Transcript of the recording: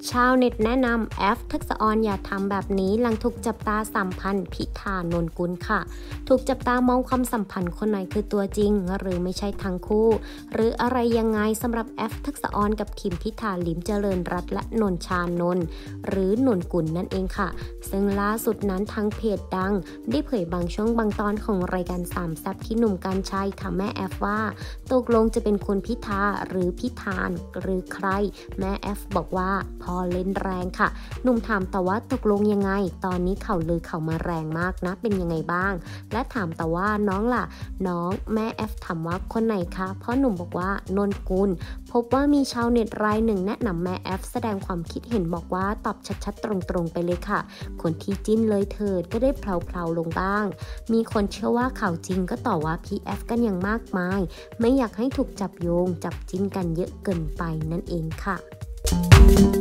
ชาวเน็ตแนะนำแอฟทักษะออนอย่าทำแบบนี้หลังถูกจับตาสัมพันธ์พิธานนกุลค่ะถูกจับตามองความสัมพันธ์คนไหนคือตัวจริงหรือไม่ใช่ทั้งคู่หรืออะไรยังไงสำหรับแอฟทักษะออนกับคิมพิธาลิ้มเจริญรัตน์และนนชานนท์หรือนนกุลนั่นเองค่ะซึ่งล่าสุดนั้นทางเพจดังได้เผยบางช่วงบางตอนของรายการสามแซ่บที่หนุ่มกรรชัยถามแม่แอฟว่าตกลงจะเป็นคุณพิธาหรือพิธานหรือใครแม่แอฟบอกว่าพอเล่นแรงค่ะหนุ่มถามต่อว่าตกลงยังไงตอนนี้ข่าวลือเขามาแรงมากนะเป็นยังไงบ้างและถามต่อว่าน้องล่ะน้องแม่แอฟถามว่าคนไหนคะเพราะหนุ่มบอกว่านนกุลพบว่ามีชาวเน็ตรายหนึ่งแนะนำแม่แอฟแสดงความคิดเห็นบอกว่าตอบชัดๆตรงๆไปเลยค่ะคนที่จิ้นเลยเถิดก็ได้เพลาๆลงบ้างมีคนเชื่อว่าข่าวจริงก็ต่อว่าพี่แอฟกันอย่างมากมายไม่อยากให้ถูกจับโยงจับจิ้นกันเยอะเกินไปนั่นเองค่ะ